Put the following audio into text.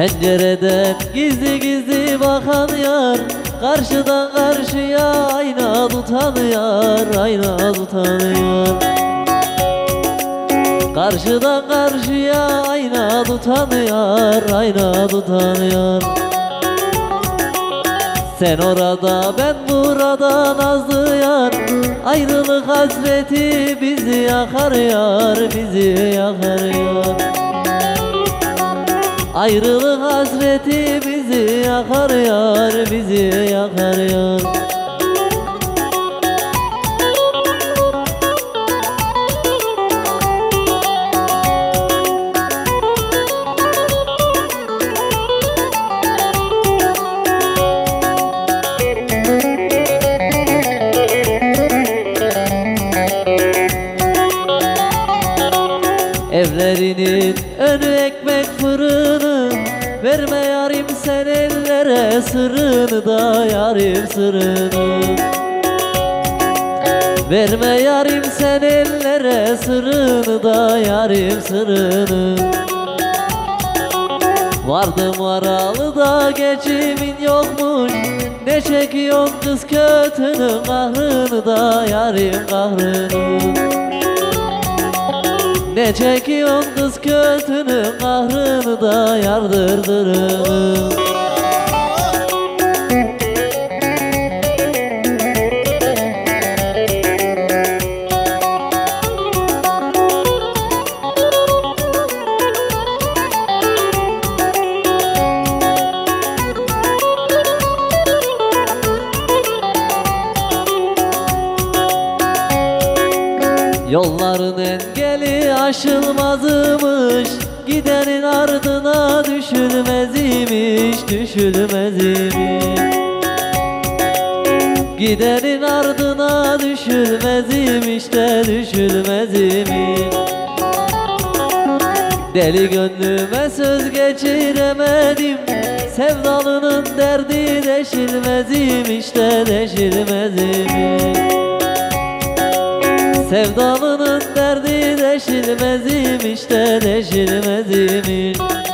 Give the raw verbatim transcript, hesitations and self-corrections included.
Pencereden gizli gizli bakan yar, karşıdan karşıya ayna tutan yar, ayna tutan yar. Karşıdan karşıya ayna tutan yar, ayna tutan yar. Sen orada ben burada nazlı yar, ayrılık hasreti bizi yakar yar, bizi yakar yar. Ayrılık hasreti bizi yakar yar, bizi yakar yar. Evlerinin önü ekmek fırını, verme yarim sen ellere sırrını da yarim sırrını. Verme yarim sen ellere sırrını da yarim sırrını. Vardım varalı da geçimin yokmuş, ne çekiyorsun kız kötünün kahrını da yarim kahrını. Ne çekiyorsun kız kötünün kahrını da yardırdırını. Yolların engeli aşılmazmış, gidenin ardına düşülmez imiş, düşülmez imiş. Gidenin ardına düşülmez imiş de düşülmez imiş. Deli gönlüme söz geçiremedim, sevdalının derdi deşilmez imiş de deşilmez imiş. Sevdalının derdi deşilmez imiş de deşilmez imiş.